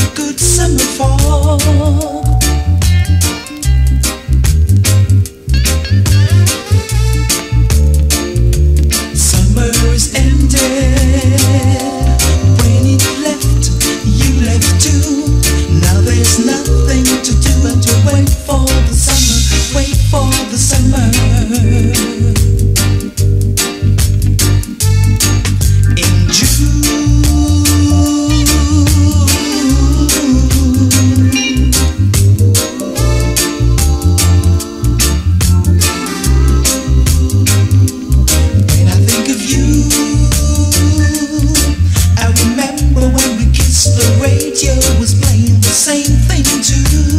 good summer fall. Summer is ended. When it left, you left too. Now there's nothing to do but to wait for the summer, wait for the summer. In June, when I think of you, I remember when we kissed, the radio was playing the same thing too.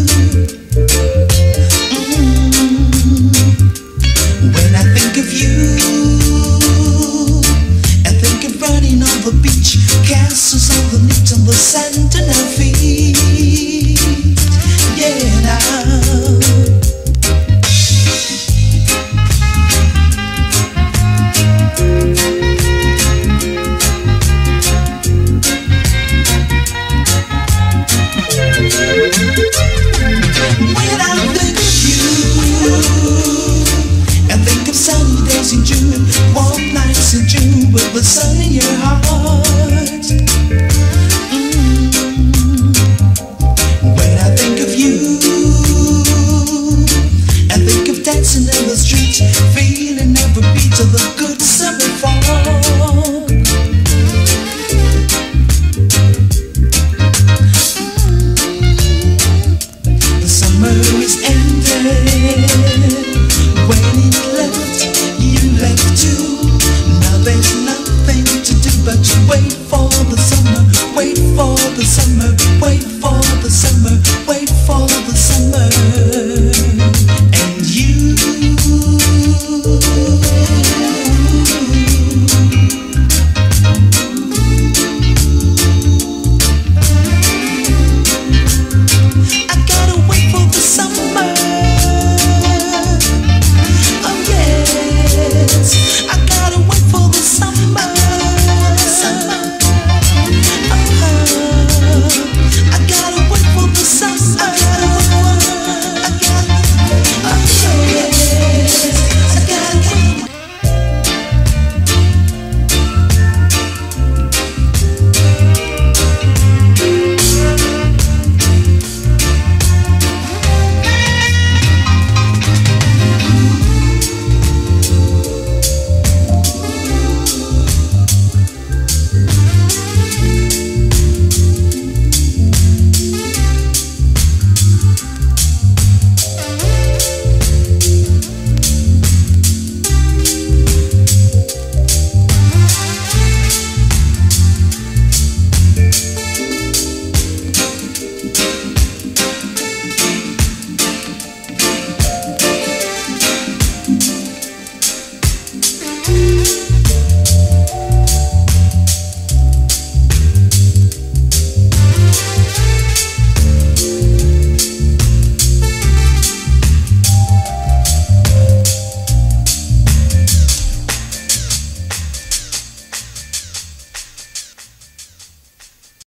When I think of you, I think of running on the beach, castles underneath on the sand, and I